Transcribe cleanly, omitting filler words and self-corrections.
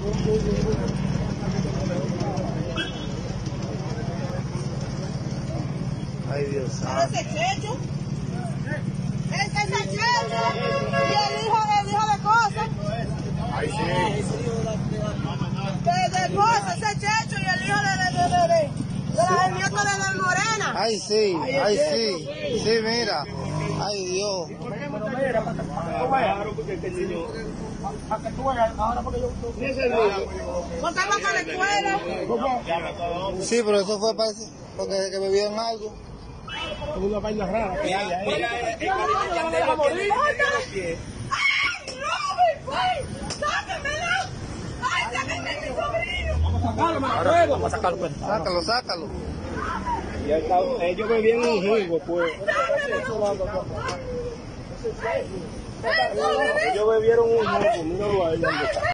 Ay, Dios santo. Ese Checho. Ese Checho. Y el hijo de cosas. Ay, sí. De cosas, ese Checho y el hijo del nieto de Morena. Ay, sí. Ay, sí. Sí, mira. Ay, Dios. Para que tú veas, ahora porque yo... Contamos con la escuela. Sí, pero eso fue porque que bebían algo. Una vaina rara que hay ahí. ¡Ay, no, ¡sáquenmelo! ¡Ay, sáquenme a mi sobrino! Vamos a sacarlo, pues. Sácalo, sácalo. Ellos bebían un jugo, pues. Ellos bebieron un jugo, míralo ahí.